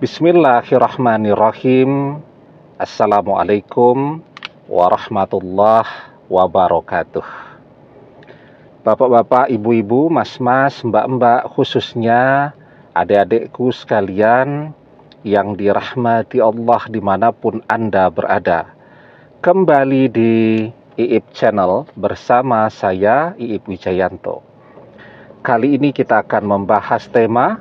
Bismillahirrahmanirrahim. Assalamualaikum warahmatullahi wabarakatuh. Bapak-bapak, ibu-ibu, mas-mas, mbak-mbak, khususnya adik-adikku sekalian yang dirahmati Allah dimanapun Anda berada. Kembali di IIP Channel bersama saya, IIP Wijayanto. Kali ini kita akan membahas tema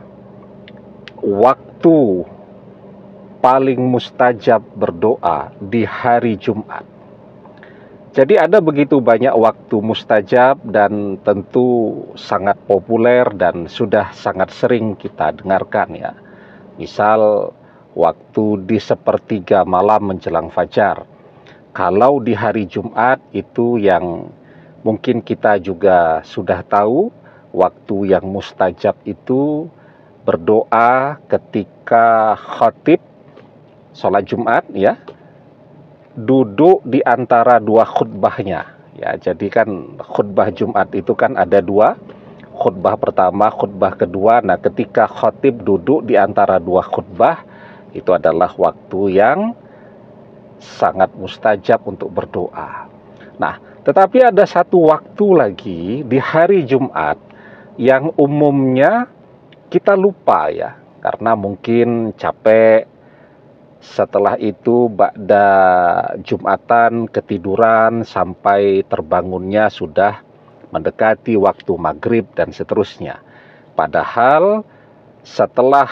waktu paling mustajab berdoa di hari Jumat. Jadi ada begitu banyak waktu mustajab dan tentu sangat populer dan sudah sangat sering kita dengarkan ya. Misal waktu di sepertiga malam menjelang fajar. Kalau di hari Jumat itu yang mungkin kita juga sudah tahu, waktu yang mustajab itu berdoa ketika khatib sholat Jumat ya, duduk di antara dua khutbahnya ya. Jadi kan khutbah Jumat itu kan ada dua, khutbah pertama, khutbah kedua. Nah, ketika khatib duduk di antara dua khutbah, itu adalah waktu yang sangat mustajab untuk berdoa. Nah, tetapi ada satu waktu lagi di hari Jumat yang umumnya kita lupa ya, karena mungkin capek, setelah itu ba'da Jumatan ketiduran sampai terbangunnya sudah mendekati waktu maghrib dan seterusnya. Padahal setelah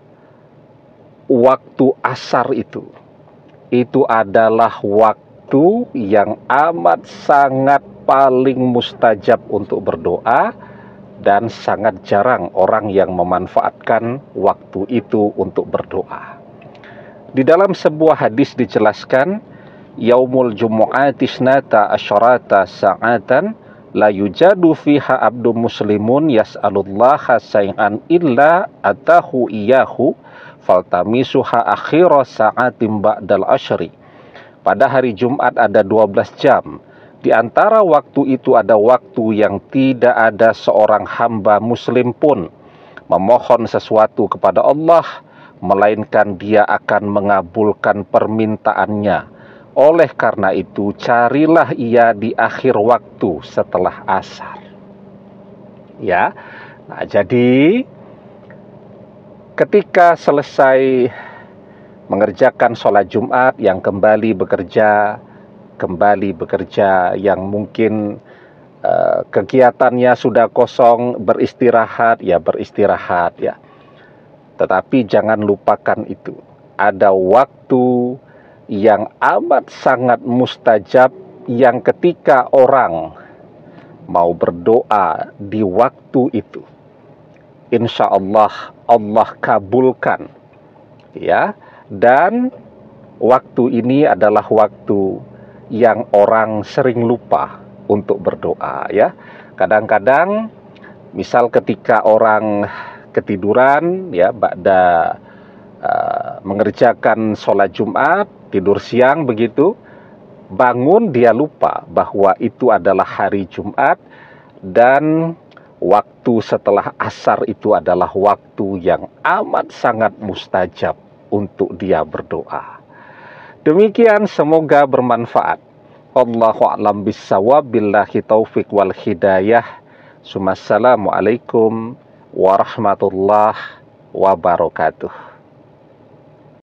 waktu asar itu adalah waktu yang amat sangat paling mustajab untuk berdoa, dan sangat jarang orang yang memanfaatkan waktu itu untuk berdoa. Di dalam sebuah hadis dijelaskan, yaumul jumu'ati isnata asyarata sa'atan la yujadu fiha abdu muslimun yas'alullaha say'an illa atahu iyahu faltamisuha akhira sa'atim ba'dal asyri. Pada hari Jumat ada 12 jam. Di antara waktu itu ada waktu yang tidak ada seorang hamba muslim pun memohon sesuatu kepada Allah, melainkan dia akan mengabulkan permintaannya. Oleh karena itu, carilah ia di akhir waktu setelah asar. Ya, nah jadi ketika selesai mengerjakan sholat Jumat, yang kembali bekerja, yang mungkin kegiatannya sudah kosong, beristirahat ya. Tetapi jangan lupakan itu, ada waktu yang amat sangat mustajab yang ketika orang mau berdoa di waktu itu, insya Allah Allah kabulkan ya. Dan waktu ini adalah waktu yang orang sering lupa untuk berdoa ya. Kadang-kadang misal ketika orang ketiduran ya, ba'da mengerjakan sholat Jumat, tidur siang begitu, bangun dia lupa bahwa itu adalah hari Jumat, dan waktu setelah asar itu adalah waktu yang amat sangat mustajab untuk dia berdoa. Demikian, semoga bermanfaat. Allahu a'lam bissawab, billahi taufik wal hidayah. Assalamualaikum warahmatullahi wabarakatuh.